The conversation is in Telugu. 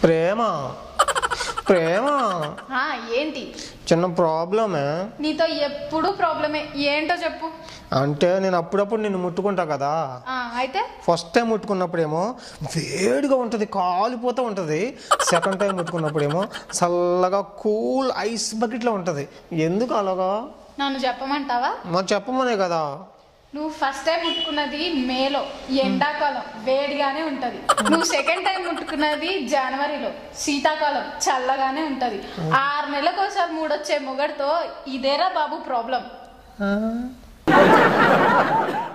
ప్రేమ ప్రేమ ఏంటి చిన్న ప్రాబ్లమే. నీతో ఎప్పుడు ప్రాబ్లమే, ఏంటో చెప్పు. అంటే నేను అప్పుడప్పుడు నిన్ను ముట్టుకుంటా కదా, అయితే ఫస్ట్ టైం ముట్టుకున్నప్పుడేమో వేడిగా ఉంటుంది, కాలిపోతూ ఉంటుంది. సెకండ్ టైం ముట్టుకున్నప్పుడేమో చల్లగా కూల్ ఐస్ బకెట్లో ఉంటుంది. ఎందుకు అలాగా? నన్ను చెప్పమంటావా? మరి చెప్పమనే కదా. నువ్వు ఫస్ట్ టైం ముట్టుకున్నది మేలో, ఎండాకాలం వేడిగానే ఉంటది. నువ్వు సెకండ్ టైం ముట్టుకున్నది జనవరిలో, శీతాకాలం చల్లగానే ఉంటది. 6 నెలలకోసారి మూడొచ్చే మొగడితో ఇదేరా బాబు ప్రాబ్లం.